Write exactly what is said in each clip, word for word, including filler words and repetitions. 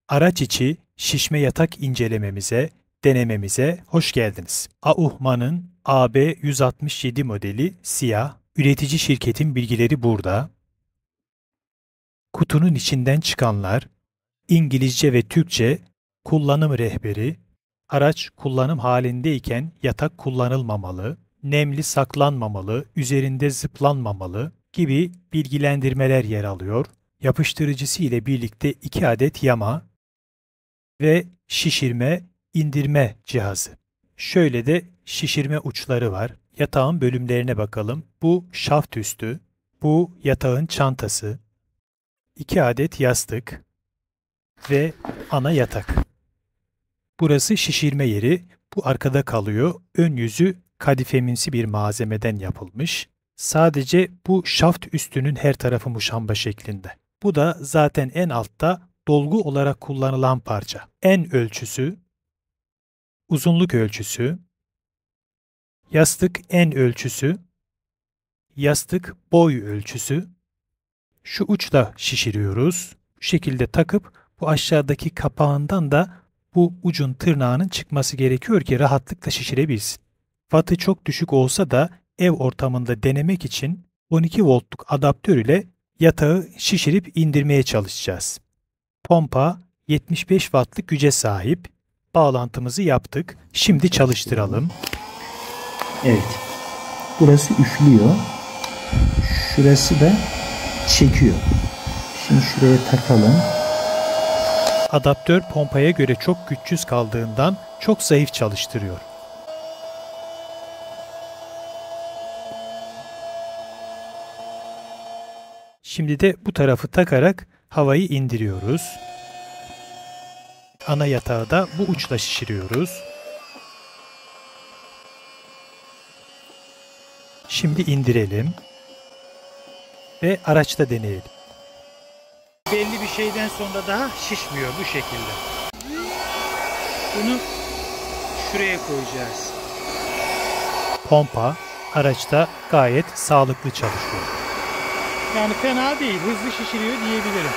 Araç içi şişme yatak incelememize, denememize hoş geldiniz. Auchmann'ın A B yüz altmış yedi modeli siyah, üretici şirketin bilgileri burada. Kutunun içinden çıkanlar, İngilizce ve Türkçe kullanım rehberi, araç kullanım halindeyken yatak kullanılmamalı, nemli saklanmamalı, üzerinde zıplanmamalı gibi bilgilendirmeler yer alıyor. Yapıştırıcısı ile birlikte iki adet yama ve şişirme, indirme cihazı. Şöyle de şişirme uçları var. Yatağın bölümlerine bakalım. Bu şaft üstü, bu yatağın çantası, iki adet yastık ve ana yatak. Burası şişirme yeri. Bu arkada kalıyor. Ön yüzü kadifemimsi bir malzemeden yapılmış. Sadece bu şaft üstünün her tarafı muşamba şeklinde. Bu da zaten en altta dolgu olarak kullanılan parça. En ölçüsü, uzunluk ölçüsü, yastık en ölçüsü, yastık boy ölçüsü. Şu uçla şişiriyoruz. Bu şekilde takıp bu aşağıdaki kapağından da bu ucun tırnağının çıkması gerekiyor ki rahatlıkla şişirebilsin. Wattı çok düşük olsa da ev ortamında denemek için on iki voltluk adaptör ile yatağı şişirip indirmeye çalışacağız. Pompa yetmiş beş wattlık güce sahip. Bağlantımızı yaptık. Şimdi çalıştıralım. Evet. Burası üflüyor. Şurası da çekiyor. Şimdi şuraya takalım. Adaptör pompaya göre çok güçsüz kaldığından çok zayıf çalıştırıyor. Şimdi de bu tarafı takarak havayı indiriyoruz. Ana yatağı da bu uçla şişiriyoruz. Şimdi indirelim ve araçta deneyelim. Belli bir şeyden sonra daha şişmiyor bu şekilde. Bunu şuraya koyacağız. Pompa araçta gayet sağlıklı çalışıyor. Yani fena değil, hızlı şişiriyor diyebilirim.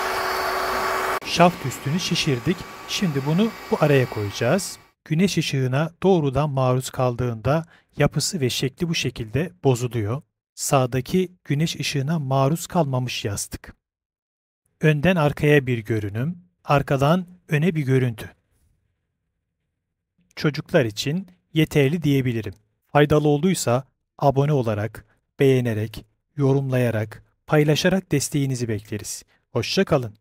Şaft üstünü şişirdik. Şimdi bunu bu araya koyacağız. Güneş ışığına doğrudan maruz kaldığında yapısı ve şekli bu şekilde bozuluyor. Sağdaki güneş ışığına maruz kalmamış yastık. Önden arkaya bir görünüm, arkadan öne bir görüntü. Çocuklar için yeterli diyebilirim. Faydalı olduysa abone olarak, beğenerek, yorumlayarak, paylaşarak desteğinizi bekleriz. Hoşça kalın.